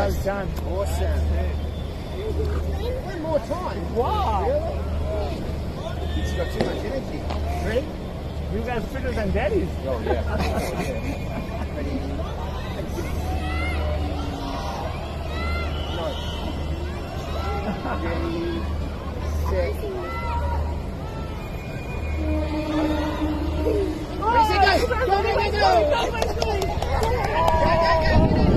Well done. Awesome. One more time. Wow. Really? He's got too much energy. Ready? You guys fitter than daddies. Oh, yeah. Ready? Ready, set. Ready, set, go! Go, go, go, go! Go, go, go!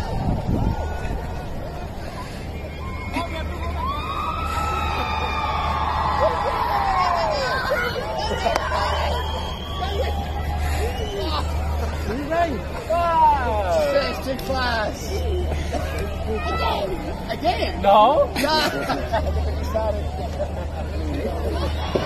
Wow. First in class. Again? No. No.